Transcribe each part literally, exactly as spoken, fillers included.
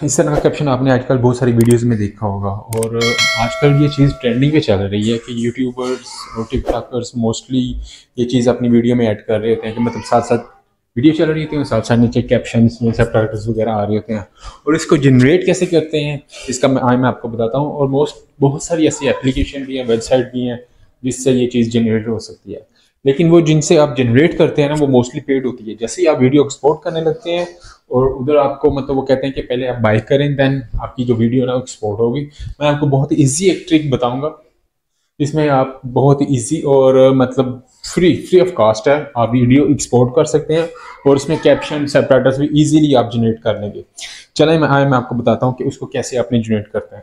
इस तरह का कैप्शन आपने आजकल बहुत सारी वीडियोस में देखा होगा, और आजकल ये चीज़ ट्रेंडिंग पे चल रही है कि यूट्यूबर्स और टिकटॉकर्स मोस्टली ये चीज़ अपनी वीडियो में ऐड कर रहे होते हैं कि मतलब साथ साथ वीडियो चल रही होती है, साथ साथ नीचे कैप्शंस में सबटाइटल्स वगैरह आ रहे होते हैं। और इसको जनरेट कैसे करते हैं इसका मैं आज मैं आपको बताता हूँ। और मोस्ट बहुत सारी ऐसी एप्लीकेशन भी हैं, वेबसाइट भी हैं जिससे ये चीज़ जनरेट हो सकती है, लेकिन वो जिनसे आप जनरेट करते हैं ना वो मोस्टली पेड होती है। जैसे ही आप वीडियो एक्सपोर्ट करने लगते हैं और उधर आपको मतलब वो कहते हैं कि पहले आप बाय करें देन आपकी जो वीडियो है ना एक्सपोर्ट होगी। मैं आपको बहुत ही ईजी एक ट्रिक बताऊंगा, इसमें आप बहुत ही ईजी और मतलब फ्री फ्री ऑफ कॉस्ट है आप वीडियो एक्सपोर्ट कर सकते हैं, और इसमें कैप्शन सबटाइटल्स भी इजीली आप जनरेट कर लेंगे। चलें मैं आज मैं आपको बताता हूँ कि उसको कैसे आपने जनरेट करते हैं।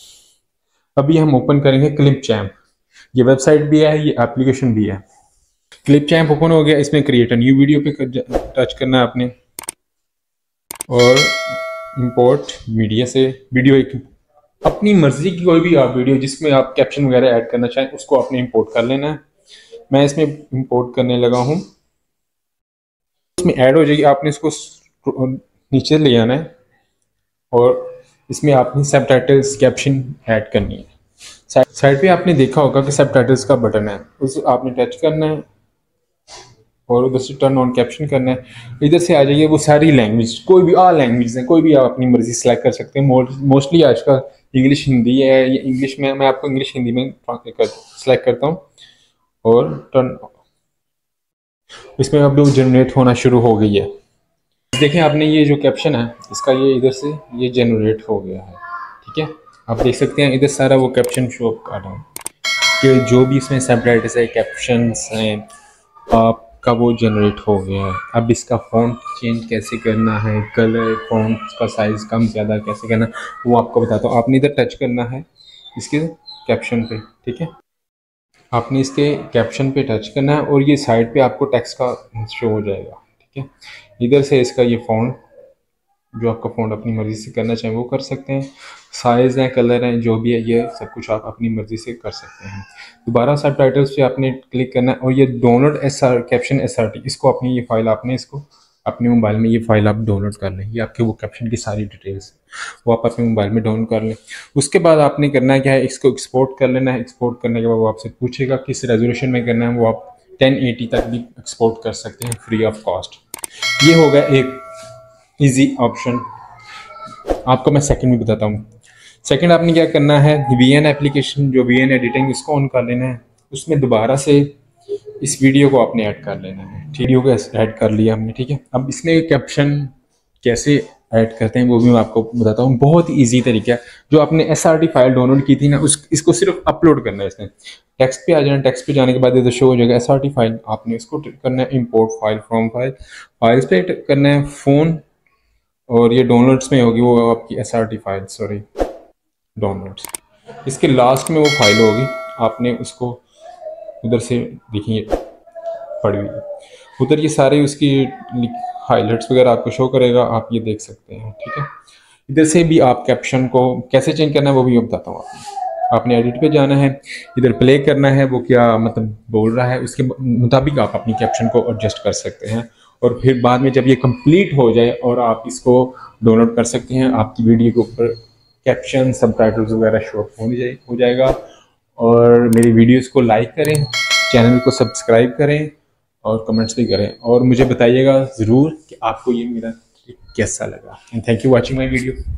अभी हम ओपन करेंगे क्लिपचैम्प। ये वेबसाइट भी है, ये एप्लीकेशन भी है। क्लिपचैम्प ओपन हो गया, इसमें क्रिएट अ न्यू वीडियो पे टच करना है आपने, और इंपोर्ट मीडिया से वीडियो एक अपनी मर्जी की कोई भी आप वीडियो जिसमें आप कैप्शन वगैरह ऐड करना चाहें उसको आपने इंपोर्ट कर लेना है। मैं इसमें इंपोर्ट करने लगा हूं, इसमें ऐड हो जाएगी। आपने इसको नीचे ले आना है और इसमें आपने सबटाइटल्स कैप्शन ऐड करनी है। साइड साइड पे आपने देखा होगा कि सबटाइटल्स का बटन है, उस आपने टच करना है और उधर से टर्न ऑन कैप्शन करना है। इधर से आ जाइए, वो सारी लैंग्वेज कोई भी ऑल लैंग्वेज है, कोई भी आप अपनी मर्जी सेलेक्ट कर सकते हैं। मोस्टली आजकल इंग्लिश हिंदी है, ये इंग्लिश में मैं आपको इंग्लिश हिंदी में सेलेक्ट करता हूँ और टर्न। इसमें अब जो जनरेट होना शुरू हो गई है, देखें आपने ये जो कैप्शन है इसका ये इधर से ये जनरेट हो गया है। ठीक है, आप देख सकते हैं इधर सारा वो कैप्शन शो कर रहा हूँ कि जो भी इसमें सबटाइटल्स है कैप्शंस हैं आपका वो जनरेट हो गया है। अब इसका फ़ॉन्ट चेंज कैसे करना है, कलर फ़ॉन्ट का साइज़ कम ज़्यादा कैसे करना वो आपको बताता हूँ। आपने इधर टच करना है इसके कैप्शन पे, ठीक है, आपने इसके कैप्शन पे टच करना है और ये साइड पे आपको टेक्स्ट का शो हो जाएगा। ठीक है, इधर से इसका ये फ़ॉन्ट जो आपका फ़ॉन्ट अपनी मर्ज़ी से करना चाहें वो कर सकते हैं। साइज़ है, कलर है, जो भी है ये सब कुछ आप अपनी मर्ज़ी से कर सकते हैं। दोबारा सबटाइटल्स पे आपने क्लिक करना है और ये download S R caption S R T इसको अपनी ये फाइल आपने इसको अपने मोबाइल में ये फाइल आप डाउनलोड कर लें। ये आपके वो कैप्शन की सारी डिटेल्स वो आप अपने मोबाइल में डाउनलोड कर लें। उसके बाद आपने करना है क्या है, इसको एक्सपोर्ट कर लेना है। एक्सपोर्ट करने के बाद वो आपसे पूछेगा किस रेजोल्यूशन में करना है, वो आप टेन एटी तक भी एक्सपोर्ट कर सकते हैं फ्री ऑफ कॉस्ट। ये हो गया एक ईजी ऑप्शन। आपको मैं सेकंड भी बताता हूँ। सेकंड आपने क्या करना है, वी एन एप्लीकेशन जो वी एन एडिटिंग इसको ऑन कर लेना है। उसमें दोबारा से इस वीडियो को आपने ऐड कर लेना है। वीडियो को ऐड कर लिया हमने, ठीक है। अब इसमें कैप्शन कैसे ऐड करते हैं वो भी मैं आपको बताता हूँ। बहुत ईजी तरीका है। जो आपने S R T file download की थी ना उस इसको सिर्फ अपलोड करना है। इसमें टेक्स्ट पे आ जाना, टेक्स्ट पे जाने के बाद इधर शो हो जाएगा एस आर टी फाइल। आपने इसको करना है import file from file, files पे करना है फ़ोन, और ये डाउनलोड्स में होगी वो आपकी S R T file, sorry downloads. इसके लास्ट में वो फाइल होगी, आपने उसको उधर से देखिए पड़ी हुई उधर ये सारे उसकी हाइलाइट्स वगैरह आपको शो करेगा, आप ये देख सकते हैं। ठीक है, इधर से भी आप कैप्शन को कैसे चेंज करना है वो भी मैं बताता हूँ आपको। आपने एडिट पे जाना है, इधर प्ले करना है, वो क्या मतलब बोल रहा है उसके मुताबिक आप अपनी कैप्शन को एडजस्ट कर सकते हैं। और फिर बाद में जब ये कंप्लीट हो जाए और आप इसको डाउनलोड कर सकते हैं, आपकी वीडियो के ऊपर कैप्शन सबटाइटल्स वगैरह शो हो जाए हो जाएगा। और मेरी वीडियोस को लाइक करें, चैनल को सब्सक्राइब करें और कमेंट्स भी करें, और मुझे बताइएगा ज़रूर कि आपको ये मेरा कैसा लगा। And thank you watching my video.